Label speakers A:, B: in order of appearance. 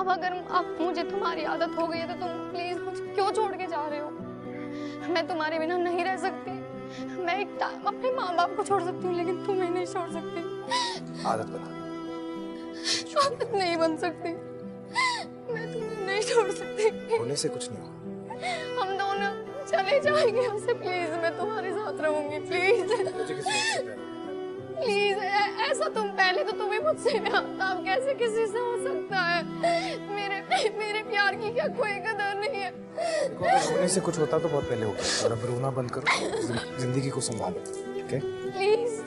A: अब अगर अब मुझे तुम्हारी आदत हो गई है तो तुम प्लीज मुझे क्यों छोड़ के जा रहे हो? मैं तुम्हारे बिना नहीं रह सकती। मैं एक टाइम अपने माँ बाप को छोड़ सकती हूँ लेकिन तुम्हें नहीं छोड़ सकती।
B: आदत बना।
A: आदत नहीं बन सकती। मैं तुम्हें नहीं छोड़ सकती।
B: होने से कुछ नहीं होगा।
A: हम दोनों चले जाएंगे हमसे। प्लीज मैं तुम्हारे साथ रहूंगी। प्लीज
B: मुझे किसी और से प्यार नहीं।
A: प्लीज ऐसा तुम पहले तो तुम्हें मुझसे प्यार था, अब कैसे किसी से हो सकता है? मेरे प्यार की क्या कोई कदर नहीं है?
B: देखो, अगर होने से कुछ होता तो बहुत पहले होता। और अब रोना बंद करो, जिंदगी को संभालो, ठीक है?
A: प्लीज